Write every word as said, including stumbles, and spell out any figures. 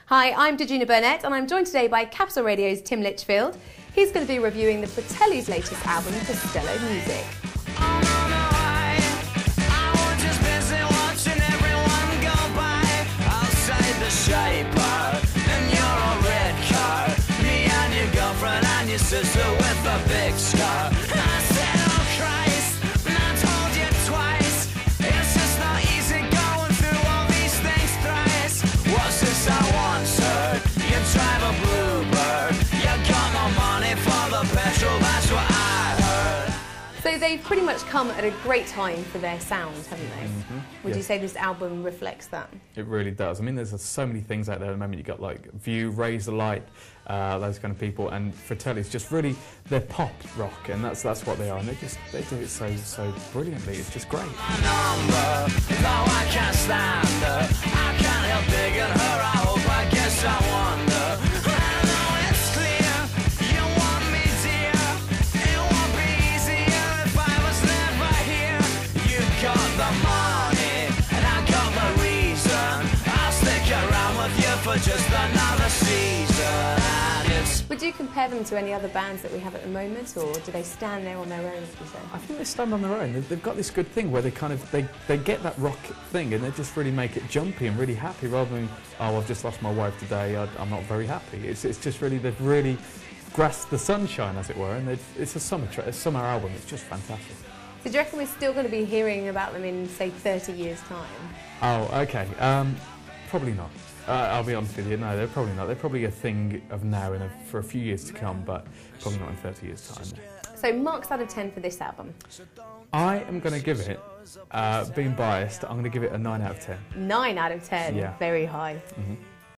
Hi, I'm Dagina Burnett and I'm joined today by Capital Radio's Tim Litchfield. He's going to be reviewing the Fratelli's latest album, Costello Music. Sister with a big scar. I said, oh Christ, and I told you twice. It's just not easy going through all these things thrice. What's this I once heard? You drive a bluebird. You got no money for the petrol, that's what I heard. So they've pretty much come at a great time for their sound, haven't they? Mm-hmm. Would yes. you say this album reflects that? It really does. I mean, there's so many things out there at the moment. You've got like View, Raise the Light, uh, those kind of people, and Fratelli's just really, they're pop rock, and that's that's what they are, and they just they do it so so brilliantly. It's just great. My number, though I can't stand her, I can't help digging her. I hope, I guess, I wonder. I know it's clear, you want me, dear. It won't be easier if I was never here. You got the money, and I got the reason. I'll stick around with you for just another season. Would you compare them to any other bands that we have at the moment, or do they stand there on their own, would you say? I think they stand on their own. They've, they've got this good thing where they kind of, they, they get that rock thing and they just really make it jumpy and really happy, rather than, oh, I've just lost my wife today, I, I'm not very happy. It's, it's just really, they've really grasped the sunshine, as it were, and it's a summer, tra a summer album. It's just fantastic. So do you reckon we're still going to be hearing about them in, say, thirty years' time? Oh, okay. Um, probably not. Uh, I'll be honest with you, no, they're probably not. They're probably a thing of now and a, for a few years to come, but probably not in thirty years' time. So marks out of ten for this album? I am going to give it, uh, being biased, I'm going to give it a nine out of ten. nine out of ten? Yeah. Very high. Mm-hmm.